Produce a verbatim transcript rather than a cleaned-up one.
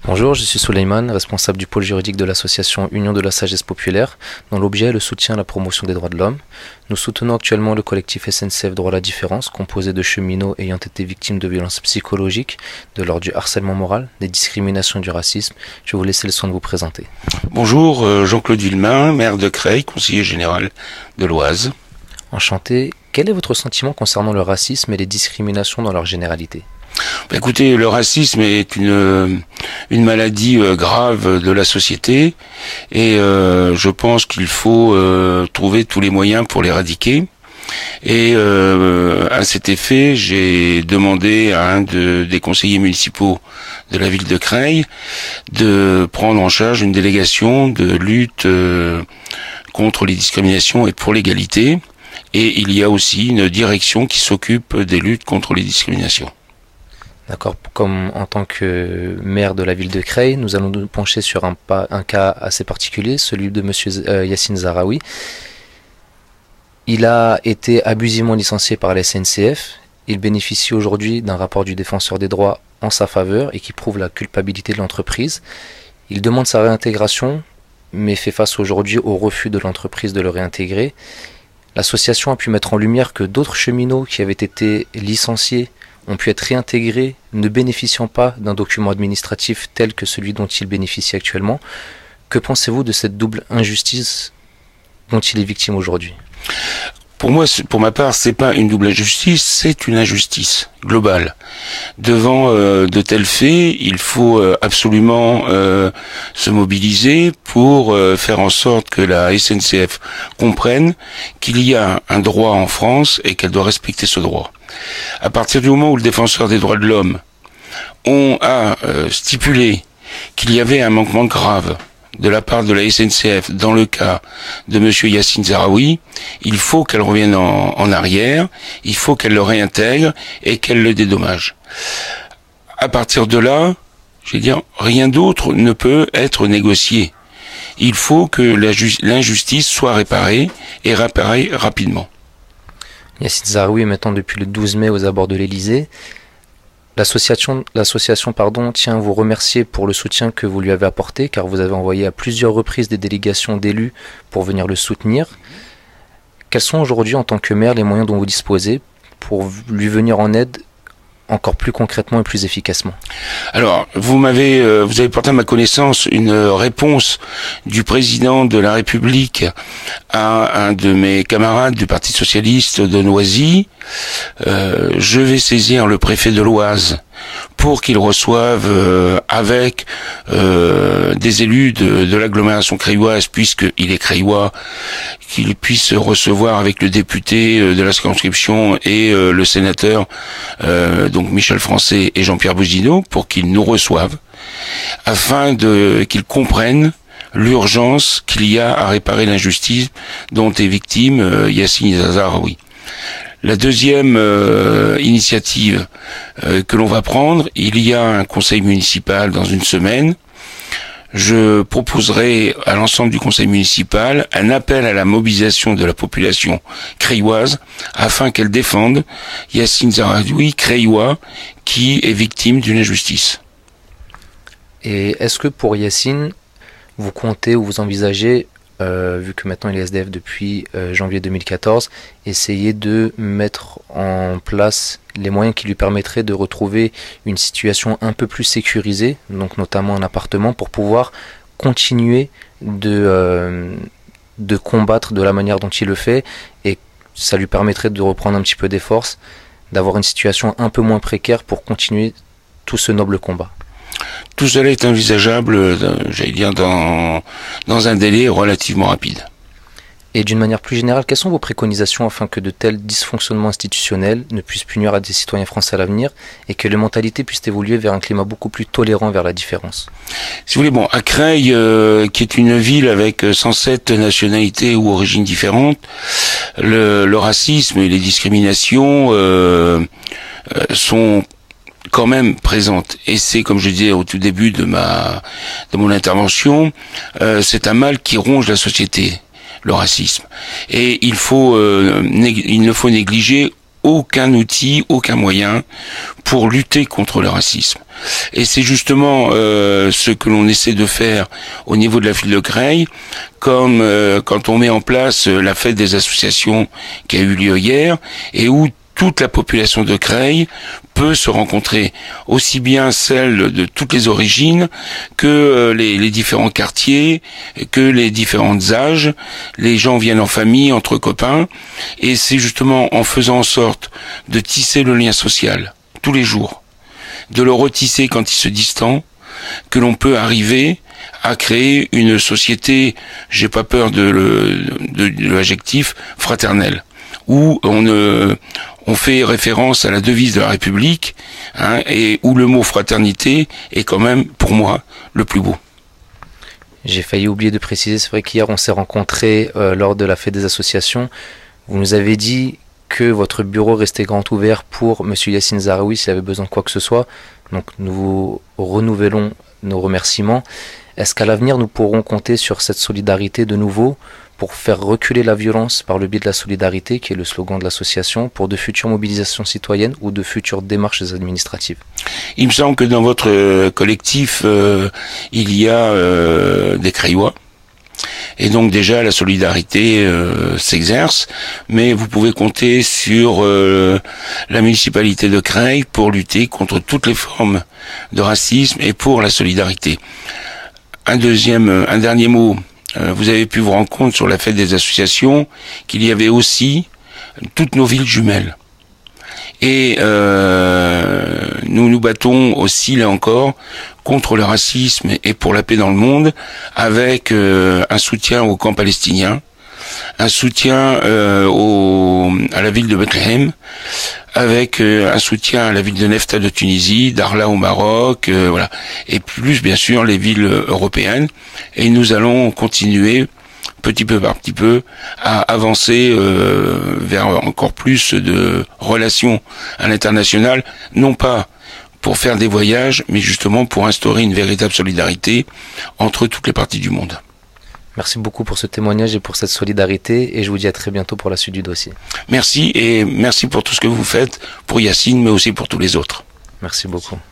Bonjour, je suis Souleymane, responsable du pôle juridique de l'association Union de la Sagesse Populaire, dont l'objet est le soutien à la promotion des droits de l'homme. Nous soutenons actuellement le collectif S N C F Droit à la Différence, composé de cheminots ayant été victimes de violences psychologiques, de l'ordre du harcèlement moral, des discriminations et du racisme. Je vais vous laisser le soin de vous présenter. Bonjour, euh, Jean-Claude Villemain, maire de Creil, conseiller général de l'Oise. Enchanté. Quel est votre sentiment concernant le racisme et les discriminations dans leur généralité ? Bah, écoutez, le racisme est une une maladie euh, grave de la société et euh, je pense qu'il faut euh, trouver tous les moyens pour l'éradiquer. Et euh, à cet effet, j'ai demandé à un de, des conseillers municipaux de la ville de Creil de prendre en charge une délégation de lutte euh, contre les discriminations et pour l'égalité. Et il y a aussi une direction qui s'occupe des luttes contre les discriminations. D'accord. Comme en tant que maire de la ville de Creil, nous allons nous pencher sur un, pas, un cas assez particulier, celui de monsieur euh, Yassine Zahraoui. Il a été abusivement licencié par la S N C F. Il bénéficie aujourd'hui d'un rapport du défenseur des droits en sa faveur et qui prouve la culpabilité de l'entreprise. Il demande sa réintégration, mais fait face aujourd'hui au refus de l'entreprise de le réintégrer. L'association a pu mettre en lumière que d'autres cheminots qui avaient été licenciés ont pu être réintégrés, ne bénéficiant pas d'un document administratif tel que celui dont il bénéficie actuellement. Que pensez-vous de cette double injustice dont il est victime aujourd'hui ? Pour moi, pour ma part, c'est pas une double injustice, c'est une injustice globale. Devant euh, de tels faits, il faut euh, absolument euh, se mobiliser pour euh, faire en sorte que la S N C F comprenne qu'il y a un droit en France et qu'elle doit respecter ce droit. À partir du moment où le défenseur des droits de l'homme on a euh, stipulé qu'il y avait un manquement grave de la part de la S N C F dans le cas de monsieur Yassine Zahraoui, il faut qu'elle revienne en, en arrière, il faut qu'elle le réintègre et qu'elle le dédommage. À partir de là, je vais dire, rien d'autre ne peut être négocié. Il faut que l'injustice soit réparée et réparée rapidement. Yassine Zahraoui est maintenant depuis le douze mai aux abords de l'Élysée. L'association, l'association pardon, tient à vous remercier pour le soutien que vous lui avez apporté, car vous avez envoyé à plusieurs reprises des délégations d'élus pour venir le soutenir. Quels sont aujourd'hui, en tant que maire, les moyens dont vous disposez pour lui venir en aide encore plus concrètement et plus efficacement? Alors, vous m'avez, euh, vous avez porté à ma connaissance une réponse du président de la République à un de mes camarades du Parti socialiste de Noisy. Euh, je vais saisir le préfet de l'Oise pour qu'il reçoive euh, avec euh, des élus de, de l'agglomération creilloise, puisqu'il est creillois, qu'il puisse recevoir avec le député euh, de la circonscription et euh, le sénateur, euh, donc Michel Français et Jean-Pierre Bouzineau, pour qu'ils nous reçoivent, afin de qu'ils comprennent l'urgence qu'il y a à réparer l'injustice dont est victime euh, Yassine Zahraoui. La deuxième euh, initiative euh, que l'on va prendre, il y a un conseil municipal dans une semaine. Je proposerai à l'ensemble du conseil municipal un appel à la mobilisation de la population creilloise afin qu'elle défende Yassine Zahraoui, creillois, qui est victime d'une injustice. Et est-ce que pour Yassine, vous comptez ou vous envisagez, Euh, vu que maintenant il est S D F depuis euh, janvier deux mille quatorze, essayer de mettre en place les moyens qui lui permettraient de retrouver une situation un peu plus sécurisée, donc notamment un appartement, pour pouvoir continuer de, euh, de combattre de la manière dont il le fait, et ça lui permettrait de reprendre un petit peu des forces, d'avoir une situation un peu moins précaire pour continuer tout ce noble combat. Tout cela est envisageable, j'allais dire, dans, dans un délai relativement rapide. Et d'une manière plus générale, quelles sont vos préconisations afin que de tels dysfonctionnements institutionnels ne puissent plus nuire à des citoyens français à l'avenir et que les mentalités puissent évoluer vers un climat beaucoup plus tolérant vers la différence? Si vous voulez, bon, à Creil, euh, qui est une ville avec cent sept nationalités ou origines différentes, le, le racisme et les discriminations euh, euh, sont quand même présente, et c'est, comme je disais au tout début de ma de mon intervention, euh, c'est un mal qui ronge la société, le racisme, et il faut euh, il ne faut négliger aucun outil, aucun moyen pour lutter contre le racisme. Et c'est justement euh, ce que l'on essaie de faire au niveau de la ville de Creil, comme euh, quand on met en place la fête des associations qui a eu lieu hier, et où toute la population de Creil peut se rencontrer, aussi bien celle de toutes les origines que les, les différents quartiers, que les différents âges. Les gens viennent en famille, entre copains, et c'est justement en faisant en sorte de tisser le lien social tous les jours, de le retisser quand il se distend, que l'on peut arriver à créer une société, j'ai pas peur de, le, de, de l'adjectif, fraternelle, où on euh, on fait référence à la devise de la République, hein, et où le mot fraternité est quand même, pour moi, le plus beau. J'ai failli oublier de préciser, c'est vrai qu'hier on s'est rencontrés euh, lors de la fête des associations. Vous nous avez dit que votre bureau restait grand ouvert pour Monsieur Yassine Zaharoui s'il avait besoin de quoi que ce soit. Donc nous vous renouvelons nos remerciements. Est-ce qu'à l'avenir nous pourrons compter sur cette solidarité de nouveau pour faire reculer la violence par le biais de la solidarité, qui est le slogan de l'association, pour de futures mobilisations citoyennes ou de futures démarches administratives? Il me semble que dans votre euh, collectif, euh, il y a euh, des Creillois. Et donc déjà la solidarité euh, s'exerce, mais vous pouvez compter sur euh, la municipalité de Creil pour lutter contre toutes les formes de racisme et pour la solidarité. Un deuxième, un dernier mot. Euh, vous avez pu vous rendre compte sur la fête des associations qu'il y avait aussi toutes nos villes jumelles. Et euh, nous nous battons aussi, là encore, contre le racisme et pour la paix dans le monde, avec euh, un soutien au camp palestinien, un soutien euh, au, à la ville de Bethléem, avec euh, un soutien à la ville de Nefta de Tunisie, Darla au Maroc, euh, voilà, et plus bien sûr les villes européennes. Et nous allons continuer petit peu par petit peu à avancer euh, vers encore plus de relations à l'international, non pas pour faire des voyages, mais justement pour instaurer une véritable solidarité entre toutes les parties du monde. Merci beaucoup pour ce témoignage et pour cette solidarité, et je vous dis à très bientôt pour la suite du dossier. Merci, et merci pour tout ce que vous faites, pour Yassine, mais aussi pour tous les autres. Merci beaucoup.